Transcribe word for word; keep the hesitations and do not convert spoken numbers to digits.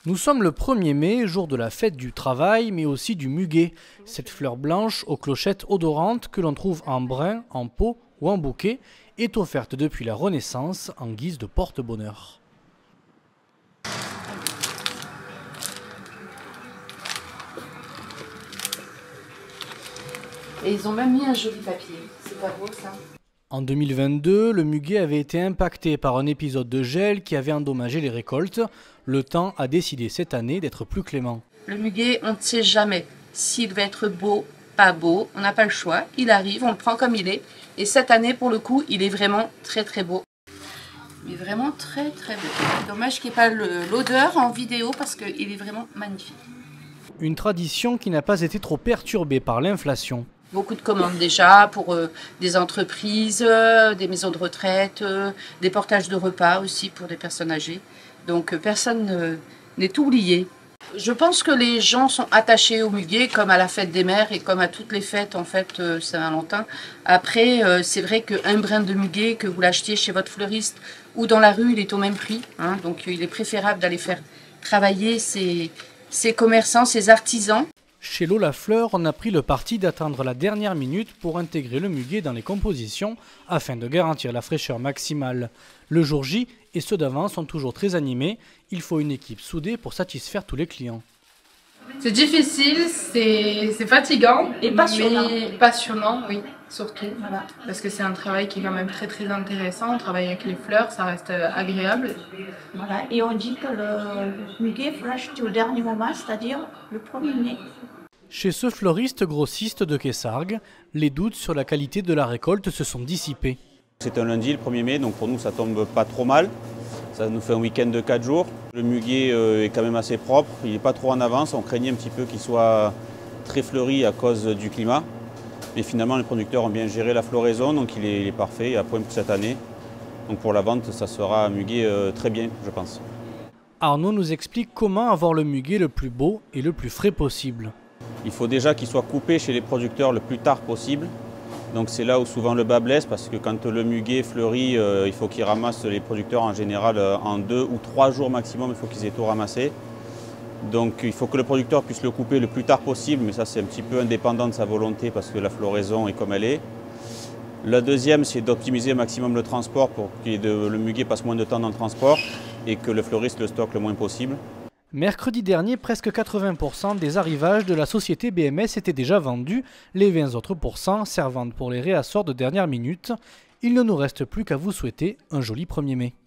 Nous sommes le premier mai, jour de la fête du travail, mais aussi du muguet. Cette fleur blanche aux clochettes odorantes que l'on trouve en brin, en pot ou en bouquet est offerte depuis la Renaissance en guise de porte-bonheur. Et ils ont même mis un joli papier. C'est pas beau ça? En deux mille vingt-deux, le muguet avait été impacté par un épisode de gel qui avait endommagé les récoltes. Le temps a décidé cette année d'être plus clément. Le muguet, on ne sait jamais s'il va être beau, pas beau. On n'a pas le choix. Il arrive, on le prend comme il est. Et cette année, pour le coup, il est vraiment très très beau. Mais vraiment très très beau. Dommage qu'il n'y ait pas l'odeur en vidéo parce qu'il est vraiment magnifique. Une tradition qui n'a pas été trop perturbée par l'inflation. Beaucoup de commandes déjà pour euh, des entreprises, euh, des maisons de retraite, euh, des portages de repas aussi pour des personnes âgées. Donc euh, personne euh, n'est oublié. Je pense que les gens sont attachés au muguet comme à la fête des mères et comme à toutes les fêtes en fait euh, Saint-Valentin. Après euh, c'est vrai qu'un brin de muguet que vous l'achetiez chez votre fleuriste ou dans la rue il est au même prix. Hein, donc euh, il est préférable d'aller faire travailler ces, ces commerçants, ces artisans. Chez Lola Fleur, on a pris le parti d'attendre la dernière minute pour intégrer le muguet dans les compositions afin de garantir la fraîcheur maximale. Le jour J et ceux d'avant sont toujours très animés. Il faut une équipe soudée pour satisfaire tous les clients. C'est difficile, c'est fatigant et passionnant. Mais passionnant, oui, surtout. Voilà. Parce que c'est un travail qui est quand même très très intéressant. On travaille avec les fleurs, ça reste agréable. Voilà. Et on dit que le muguet faut l'acheter au dernier moment, c'est-à-dire le premier mai. Chez ce fleuriste grossiste de Quessargues, les doutes sur la qualité de la récolte se sont dissipés. C'est un lundi, le premier mai, donc pour nous ça tombe pas trop mal. Ça nous fait un week-end de quatre jours. Le muguet est quand même assez propre, il n'est pas trop en avance. On craignait un petit peu qu'il soit très fleuri à cause du climat. Mais finalement les producteurs ont bien géré la floraison, donc il est, il est parfait et à point pour cette année. Donc pour la vente, ça sera un muguet très bien, je pense. Arnaud nous explique comment avoir le muguet le plus beau et le plus frais possible. Il faut déjà qu'il soit coupé chez les producteurs le plus tard possible. Donc c'est là où souvent le bas blesse parce que quand le muguet fleurit, euh, il faut qu'ils ramassent les producteurs en général euh, en deux ou trois jours maximum, il faut qu'ils aient tout ramassé. Donc il faut que le producteur puisse le couper le plus tard possible, mais ça c'est un petit peu indépendant de sa volonté parce que la floraison est comme elle est. La deuxième, c'est d'optimiser au maximum le transport pour que le muguet passe moins de temps dans le transport et que le fleuriste le stocke le moins possible. Mercredi dernier, presque quatre-vingts pour cent des arrivages de la société B M S étaient déjà vendus, les vingt autres pourcents servant pour les réassorts de dernière minute. Il ne nous reste plus qu'à vous souhaiter un joli premier mai.